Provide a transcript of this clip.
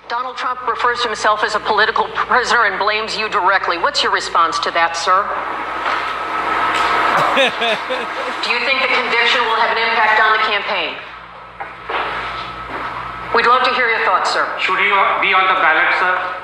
Donald Trump refers to himself as a political prisoner and blames you directly. What's your response to that, sir? Do you think the conviction will have an impact on the campaign? We'd love to hear your thoughts, sir. Should he be on the ballot, sir?